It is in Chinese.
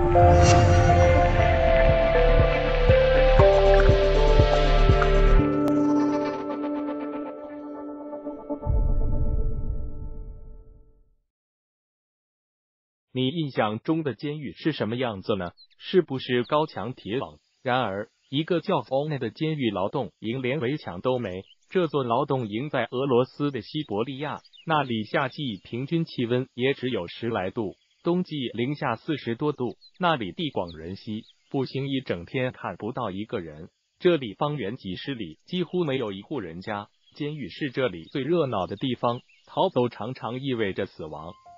你印象中的监狱是什么样子呢？是不是高墙铁网？然而，一个叫 Fona 的监狱劳动营连围墙都没。这座劳动营在俄罗斯的西伯利亚，那里夏季平均气温也只有10来度，冬季零下40多度。那里地广人稀，步行一整天看不到一个人。这里方圆几十里几乎没有一户人家。监狱是这里最热闹的地方，逃走常常意味着死亡。